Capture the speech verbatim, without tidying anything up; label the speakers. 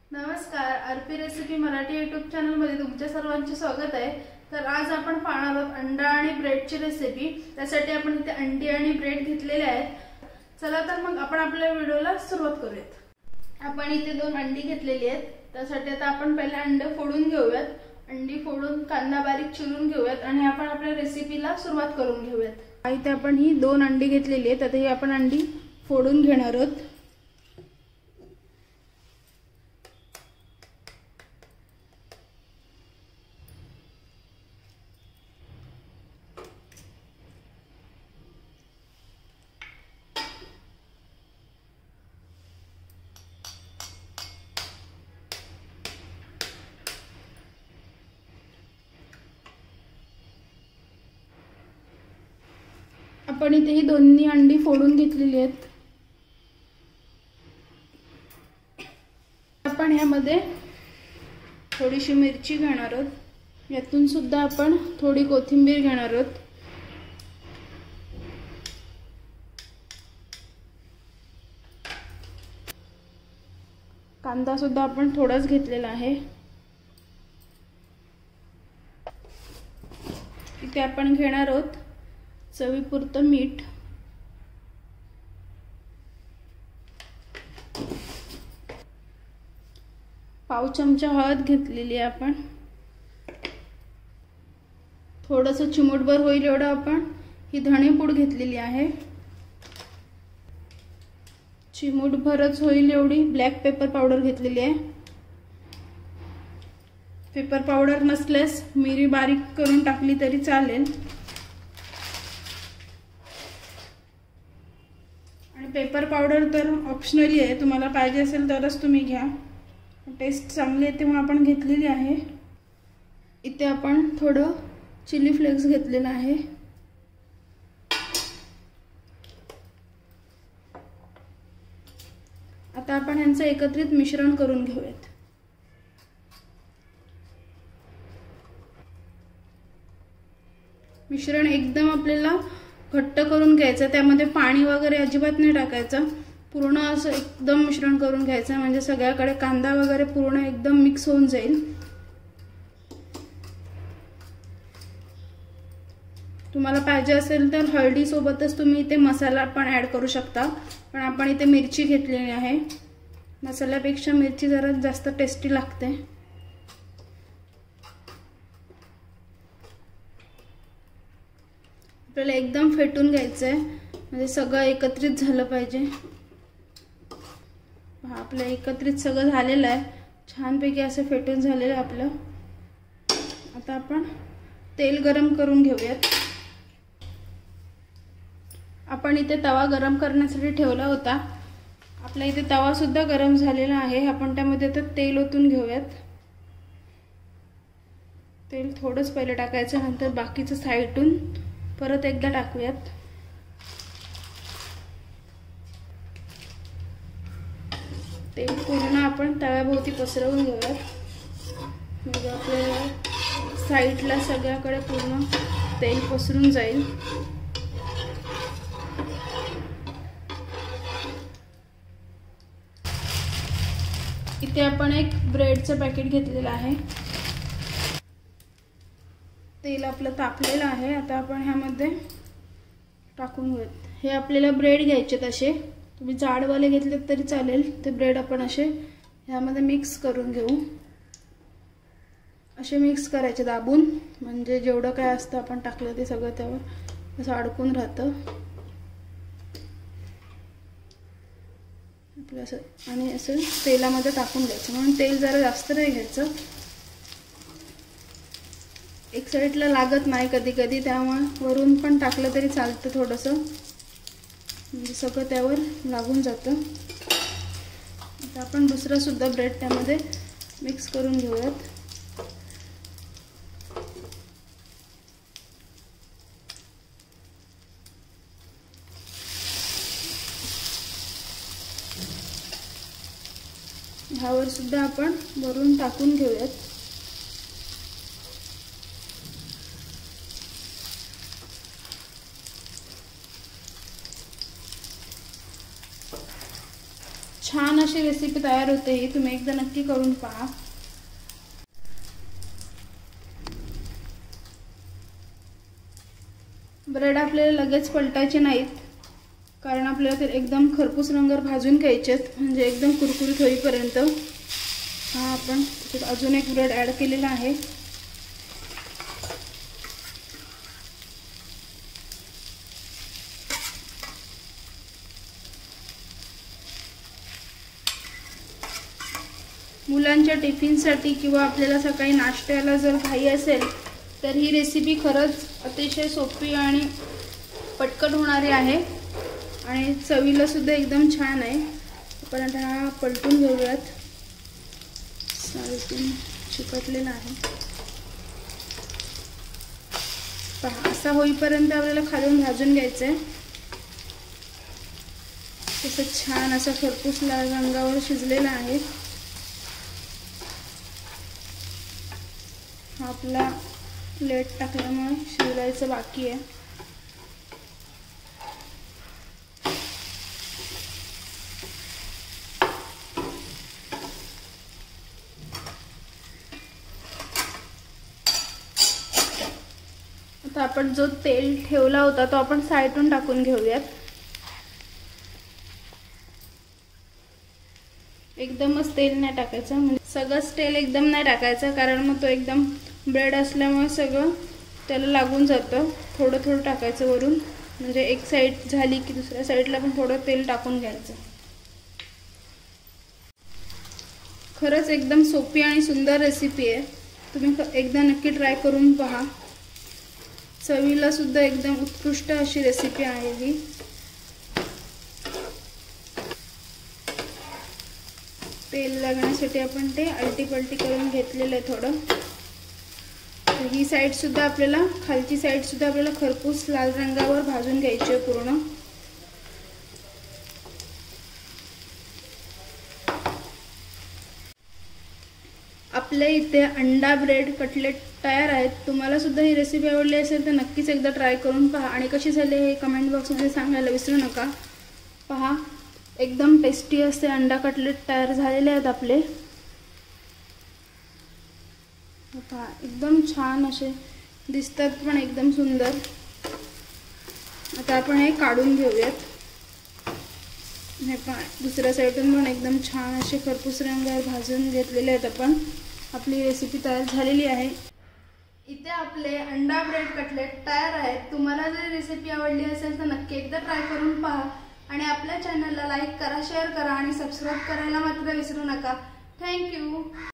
Speaker 1: नमस्कार, RP recipe Marathi YouTube चॅनलमध्ये तुमच्या सर्वांचे स्वागत आहे। तर आज आपण पाहणार आहोत अंडा आणि ब्रेडची रेसिपी। त्यासाठी आपण इथे अंडी आणि ब्रेड घेतलेले आहेत। चला तर मग आपण आपल्या व्हिडिओला सुरुवात करूयात। आपण इथे दोन अंडी घेतलेली आहेत। त्यासाठी आता आपण पहिले अंडे फोडून घेऊयात। अंडी फोडून कांदा बारीक चिरून घेऊयात आणि आपण आपल्या रेसिपीला सुरुवात करून घेऊयात। इथे आपण ही दोन अंडी घेतलेली आहेत। आता ही आपण अंडी फोडून घेणार आहोत। आपण इथे ही दोन्ही अंडी फोडून घेतलेली आहेत। आपण यामध्ये थोडीशी मिरची घेणार आहोत। यातून सुद्धा आपण थोडी कोथिंबीर घेणार आहोत। कांदा सुद्धा आपण थोडाच घेतलेला आहे। इथे आपण घेणार आहोत चवीपुरतं मीठ, पाव चमचा हळद घेतलेली आहे आपण, थोडंसं चिमूटभर होईल एवढं आपण ही धणेपूड घेतलेली आहे, चिमूटभरच होईल एवढी ब्लॅक पेपर पावडर घेतलेली आहे। पेपर पावडर नसल्यास मिरी बारीक करून टाकली तरी चालेल। पेपर पावडर तर ऑप्शनली आहे, तुम्हाला पाहिजे असेल तरच तुम्ही घ्या। टेस्ट चांगली येते म्हणून आपण घेतलेली आहे। इथे आपण थोडं चिली फ्लेक्स घेतलेलं आहे। आता आपण यांचं एकत्रित मिश्रण करून घेऊयात। मिश्रण एकदम आपल्याला घट्ट करून घ्यायचं, त्यामध्ये पाणी वगैरे अजिबात नाही टाकायचं। पूर्ण असं एकदम मिश्रण करून घ्यायचं, म्हणजे सगळ्याकडे कांदा वगैरे पूर्ण एकदम मिक्स होऊन जाईल। तुम्हाला पाहिजे असेल तर हळदी सोबतच तुम्ही इथे मसाला पण ऍड करू शकता, पण आपण इथे मिरची घेतलेली आहे। मसाल्यापेक्षा मिरची जरा जास्त टेस्टी लागते। आपल्याला एकदम फेटून घ्यायचं आहे, म्हणजे सगळं एकत्रित झालं पाहिजे। आपलं एकत्रित सगळं झालेलं आहे, छानपैकी असं फेटून झालेलं आहे आपलं। आता आपण तेल गरम करून घेऊयात। आपण इथे तवा गरम करण्यासाठी ठेवला होता। आपला इथे तवा सुद्धा गरम झालेला आहे। आपण त्यामध्ये आता तेल ओतून घेऊयात। तेल थोडंच पहिले टाकायचं, नंतर बाकीचं साईडून परत एकदा टाकूयात। तेल पूर्ण आपण तव्याभोवती पसरवून घेऊयात, म्हणजे आपल्या साईडला सगळ्याकडे पूर्ण तेल पसरून जाईल। इथे आपण एक ब्रेडचं पॅकेट घेतलेलं आहे। तेल आपलं तापलेलं आहे। आता आपण ह्यामध्ये टाकून घेऊयात। हे आपल्याला ब्रेड घ्यायचे, तसे तुम्ही जाडवाले घेतले तरी चालेल। ते ब्रेड आपण असे ह्यामध्ये मिक्स करून घेऊ। असे मिक्स करायचे दाबून, म्हणजे जेवढं काय असतं आपण टाकलं ते सगळं त्यावर असं अडकून राहतं आपलं असं। आणि असं तेलामध्ये टाकून द्यायचं, म्हणून तेल जरा जास्त नाही घ्यायचं। एक साईडला लागत नाही कधी कधी, त्यामुळे वरून पण टाकलं तरी चालतं थोडंसं, म्हणजे सगळं त्यावर लागून जातं। आता आपण दुसरा सुद्धा ब्रेड त्यामध्ये मिक्स करून घेऊयात। ह्यावर सुद्धा आपण वरून टाकून घेऊयात।
Speaker 2: छान असे
Speaker 1: अशी रेसिपी तयार होते ही तुम्ही एकदा नक्की करून पहा। ब्रेड आपल्याला लगेच पलटायचे नाहीत, कारण आपल्याला ते एकदम खरपूस रंगावर भाजून घ्यायचेत, म्हणजे एकदम कुरकुरीत होईपर्यंत। हा आपण त्याच्यात अजून एक ब्रेड ॲड केलेला आहे। मुलांच्या टिफिनसाठी किंवा आपल्याला सकाळी नाश्त्याला जर घाई असेल तर ही रेसिपी खरंच अतिशय सोपी आणि पटकन होणारी आहे आणि चवीला सुद्धा एकदम छान आहे। आपण आता हा पलटून घेऊयात, साईडून चिकटलेला आहे। पहा असा होईपर्यंत आपल्याला खालून भाजून घ्यायचं आहे। तसं छान असा खरपूस लाल रंगावर शिजलेला आहे। आपला लेट टाकल्यामुळे शिजायचं बाकी आहे। आता आपण जो तेल ठेवला होता तो आपण साईडून टाकून घेऊयात। एकदमच तेल नाही टाकायचं, म्हणजे सगळंच तेल एकदम नाही टाकायचं, कारण मग तो एकदम ब्रेड असल्यामुळे सगळं त्याला लागून जातं। थोडं थोडं टाकायचं वरून, म्हणजे एक साईड झाली की दुसऱ्या साईडला पण थोडं तेल टाकून घ्यायचं। खरंच एकदम सोपी आणि सुंदर रेसिपी आहे, तुम्ही एकदा नक्की ट्राय करून पहा। चवीला सुद्धा एकदम उत्कृष्ट अशी रेसिपी आहे ही। तेल लागण्यासाठी आपण ते अलटी पलटी करून घेतलेलं आहे थोडं। ही साइड सुद्धा आपल्याला, खालची साइड सुद्धा आपल्याला खरपूस लाल रंगावर भाजून घ्यायची आहे पूर्ण। आपल्या इथे अंडा ब्रेड कटलेट तयार आहेत। तुम्हाला सुद्धा ही रेसिपी आवडली असेल तर नक्कीच एकदा ट्राय करून पहा आणि कशी झाली हे कमेंट बॉक्समध्ये सांगायला विसरू नका। पहा एकदम टेस्टी असे अंडा कटलेट तयार झालेले आहेत आपले। पहा एकदम छान असे दिसतात पण एकदम सुंदर। आता आपण हे काढून घेऊयात। हे पहा दुसऱ्या साईडून पण एकदम छान असे खरपूस रंगावर भाजून घेतलेले आहेत आपण। आपली रेसिपी तयार झालेली आहे। इथे आपले अंडा ब्रेड कटलेट तयार आहेत। तुम्हाला जर रेसिपी आवडली असेल तर नक्की एकदा ट्राय करून पहा आणि आपल्या चॅनलला लाईक करा, शेअर करा आणि सबस्क्राइब करायला मात्र विसरू नका। Thank you.